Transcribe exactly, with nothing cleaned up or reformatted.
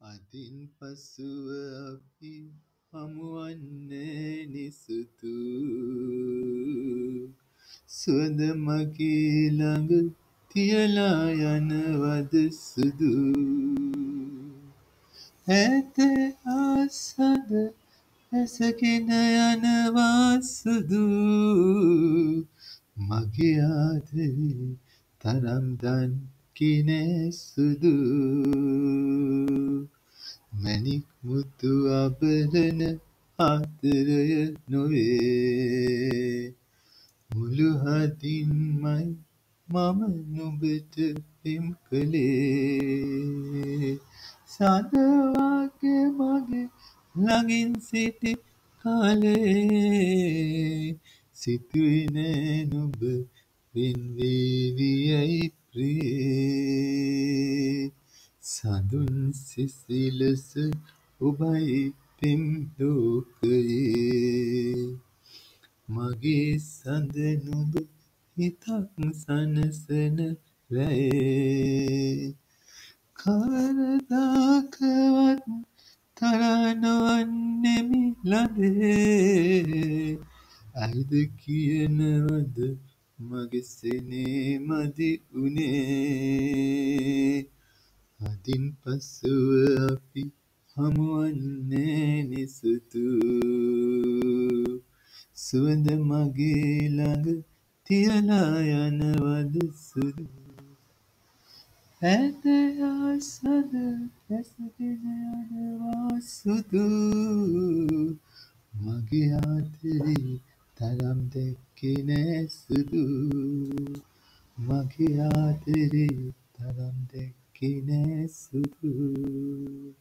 අදින් පසුව අපි හමුවන්නේ නිසුතු සුවඳ මගේ ළඟ තියලා යනවද සුදු ඈත ආසඳ ඇසගෙන යනවා සුදු මගේ ආදරේ තරම් දන් කිනේ සුදු මැණික් මුතු අබලන ආදරය නොවේ මුළු හදින්මයි මම නුඹට පෙම් කළේ සඳ වගේ මගේ ළඟින් සිටි කාලේ සිතුවේ නෑ නුඹ වෙන් වේවියයි ප්‍රියේ සඳුන් සිසිලස ඔබයි පෙම් ලෝකයේ මගේ සඳ නුඹ හිතක් සනසන රැයේ කවරදාකවත් තරහ නොවන්නෙමි ළඟේ ඇයිද කියනවද මගේ සෙනේ මදි උනේ අදින් පසුව අපි හමුවන්නේ නිසුතු සුවඳ මගේ ළඟ තියලා යනවද සුදු ඈත ආසඳ ඇසගෙන යනවා සුදු මගේ ආදරේ තරම් දැක්කේ නෑ සුදු මගේ ආදරේ තරම් දැක්කේ නෑ සුදු